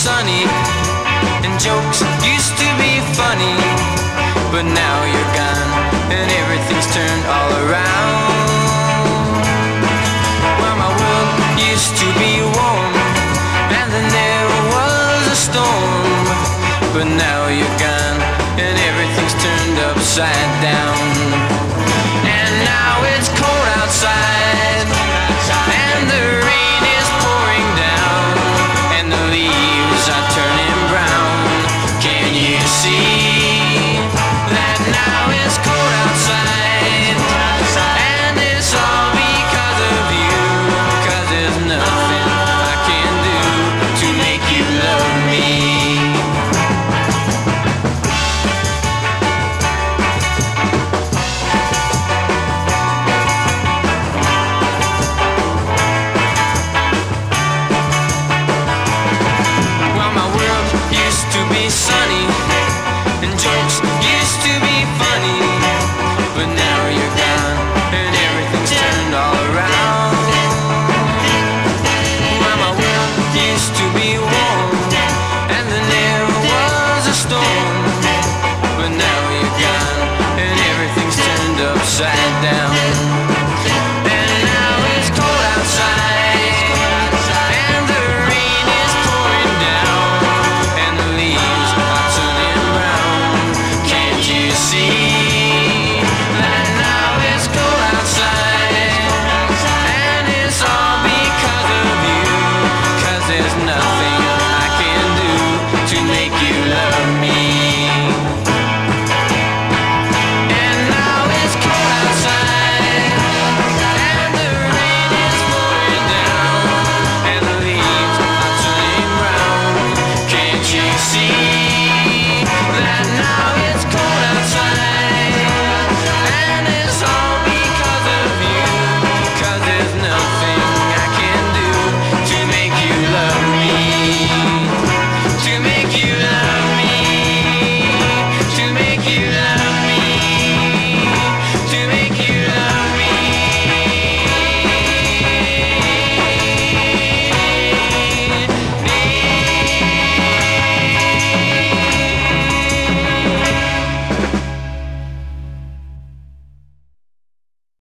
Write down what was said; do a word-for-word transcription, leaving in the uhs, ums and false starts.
sunny, and jokes used to be funny. But now you're gone, and everything's turned all around. Well, my world used to be warm, and then there was a storm. But now you're gone, and everything's turned upside down. And now it's cold outside, and the rain is pouring down, and the leaves are turning brown. Can you see that now it's cold outside, and it's all because of you? 'Cause there's nothing I can do to make you love me. Sunny, and jokes used to be funny. But now you're gone, and everything's turned all around. Well, my world used to be warm, and then there was a storm. But now you're gone, and everything's turned upside down.